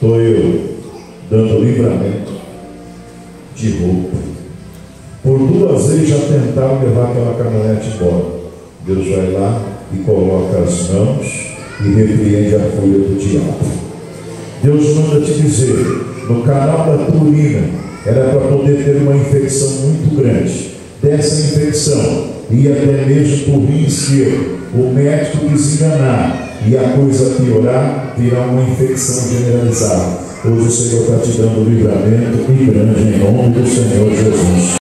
Estou eu dando livramento de roupa. Por 2 vezes já tentaram levar aquela caminhonete embora. Deus vai lá e coloca as mãos e repreende a fúria do diabo. Deus manda te dizer, no canal da tua urina era para poder ter uma infecção muito grande. Dessa infecção ia até mesmo por rim esquerdo, o médico desenganar e a coisa piorar, virar uma infecção generalizada. Hoje o Senhor está te dando livramento e grande em nome do Senhor Jesus.